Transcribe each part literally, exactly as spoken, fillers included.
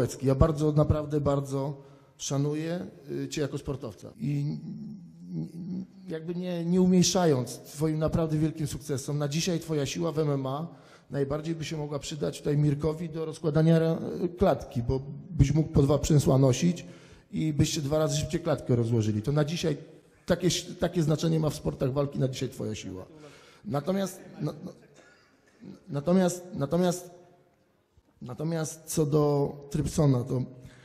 Kołecki, ja bardzo, naprawdę bardzo szanuję cię jako sportowca i jakby nie, nie umniejszając twoim naprawdę wielkim sukcesom, na dzisiaj twoja siła w M M A najbardziej by się mogła przydać tutaj Mirkowi do rozkładania klatki, bo byś mógł po dwa przęsła nosić i byście dwa razy szybciej klatkę rozłożyli. To na dzisiaj takie, takie znaczenie ma w sportach walki na dzisiaj twoja siła. Natomiast, no, no, natomiast, natomiast, natomiast co do Trypsona, to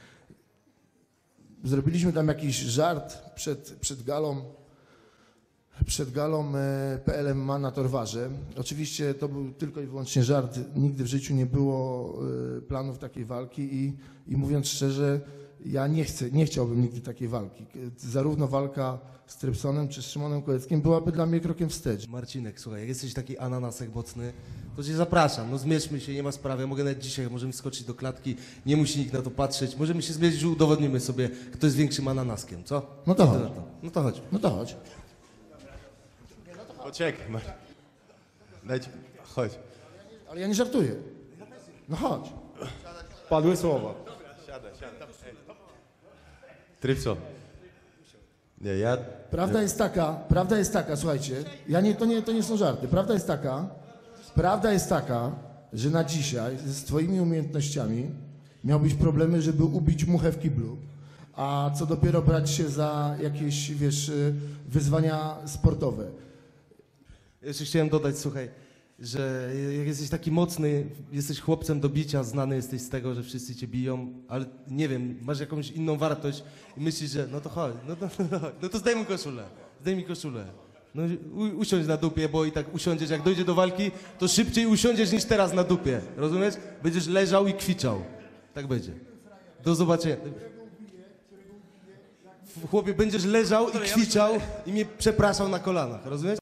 zrobiliśmy tam jakiś żart przed, przed galą, przed galą P L M M A na Torwarze. Oczywiście to był tylko i wyłącznie żart. Nigdy w życiu nie było planów takiej walki i, i mówiąc szczerze, ja nie chcę, nie chciałbym nigdy takiej walki. Zarówno walka z Trypsonem czy z Szymonem Kołeckim byłaby dla mnie krokiem wstecz. Marcinek, słuchaj, jak jesteś taki ananasek mocny, to cię zapraszam, no zmierzmy się, nie ma sprawy, ja mogę nawet dzisiaj, możemy skoczyć do klatki, nie musi nikt na to patrzeć, możemy się zmierzyć, że udowodnimy sobie, kto jest większym ananaskiem, co? No to Co chodź. ty na to? No to chodź. No to chodź. Poczekaj, Mar... Dajcie... Chodź. Ale ja nie żartuję. No chodź. Padły słowa. Siadaj, siadaj. Trypson. Nie, ja... Prawda jest taka, prawda jest taka, słuchajcie, ja nie, to, nie, to nie są żarty. Prawda jest taka, prawda jest taka, że na dzisiaj z twoimi umiejętnościami miałbyś problemy, żeby ubić muchę w kiblu, a co dopiero brać się za jakieś, wiesz, wyzwania sportowe. Jeszcze chciałem dodać, słuchaj, że jak jesteś taki mocny, jesteś chłopcem do bicia, znany jesteś z tego, że wszyscy cię biją, ale nie wiem, masz jakąś inną wartość i myślisz, że no to chodź, no to, no to zdejmij koszulę, zdejmij koszulę. No u, usiądź na dupie, bo i tak usiądziesz, jak dojdzie do walki, to szybciej usiądziesz niż teraz na dupie, rozumiesz? Będziesz leżał i kwiczał, tak będzie. Do zobaczenia. Chłopie, będziesz leżał i kwiczał i mnie przepraszał na kolanach, rozumiesz?